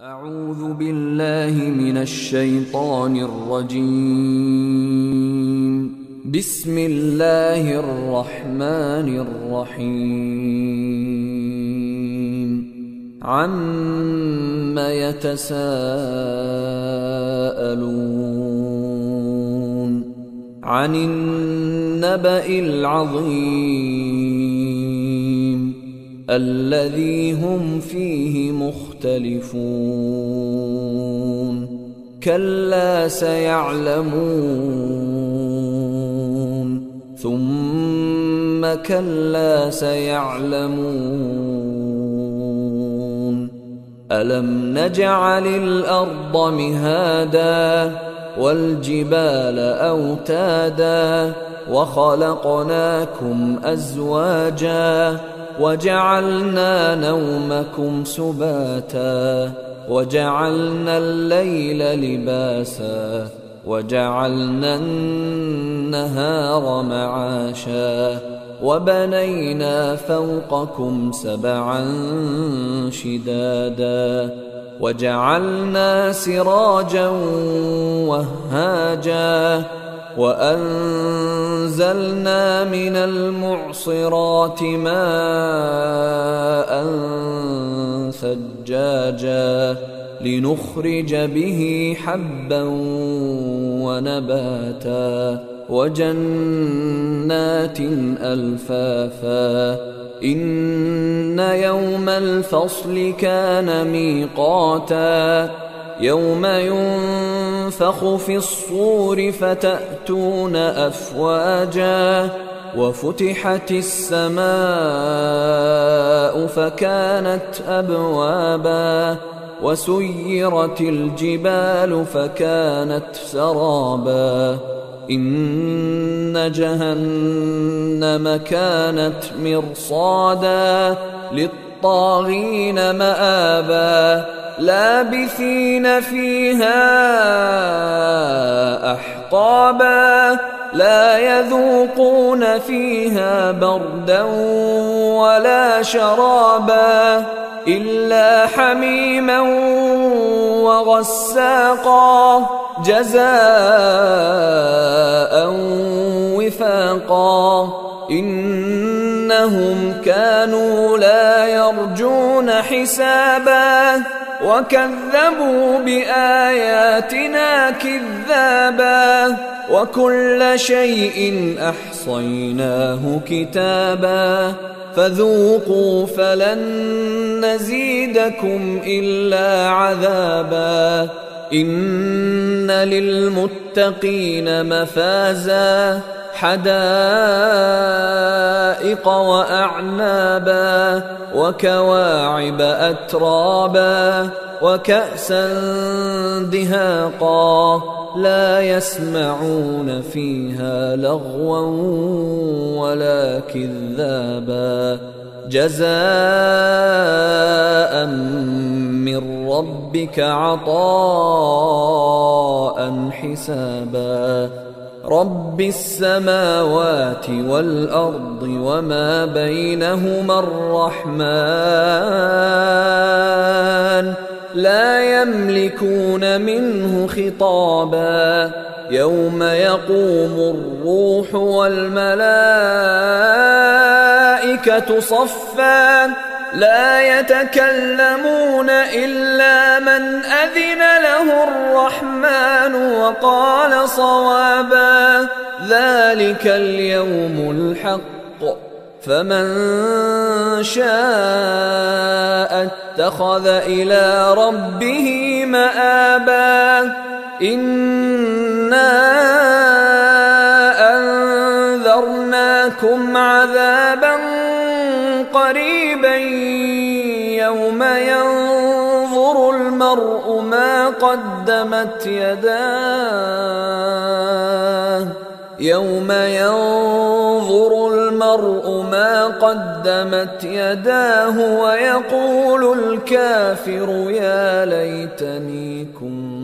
أعوذ بالله من الشيطان الرجيم. بسم الله الرحمن الرحيم. عَمَّ يتساءلون عن النبأ العظيم الذي هم فيه مختلفون. كلا سيعلمون ثم كلا سيعلمون. ألم نجعل الأرض مهادا والجبال أوتادا وخلقناكم أزواجا وجعلنا نومكم سباتا وجعلنا الليل لباسا وجعلنا النهار معاشا وبنينا فوقكم سبعا شدادا وجعلنا سراجا وهاجا وأنزلنا من المعصرات ماء ثجاجا لنخرج به حبا ونباتا وجنات ألفافا. إن يوم الفصل كان ميقاتا يوم ينفخ في الصور فتأتون أفواجا وفتحت السماء فكانت أبوابا وسيرت الجبال فكانت سرابا. إن جهنم كانت مرصادا للطاغين مآبا لابثين فيها أحقابا لا يذوقون فيها بردا ولا شرابا إلا حميما وغساقا جزاء وفاقا. إنهم كانوا لا يرجون حسابا وكذبوا بآياتنا كذابا وكل شيء أحصيناه كتابا فذوقوا فلن نزيدكم إلا عذابا. إن للمتقين مفازا حدائق وأعنابا وكواعب أترابا وكأسا دهاقا لا يسمعون فيها لغوا ولا كذابا جزاء من ربك عطاء حسابا. رب السماوات والأرض وما بينهما الرحمن لا يملكون منه خطابا. يوم يقوم الروح والملائكة صفا لا يتكلمون إلا من أذن له الرحمن وقال صوابا. ذلك اليوم الحق فمن شاء اتخذ إلى ربه مآبا. إنا أنذرناكم عذابا قريبا يوم ينظر المرء ما قدمت يداه ويقول الكافر يا ليتني كنت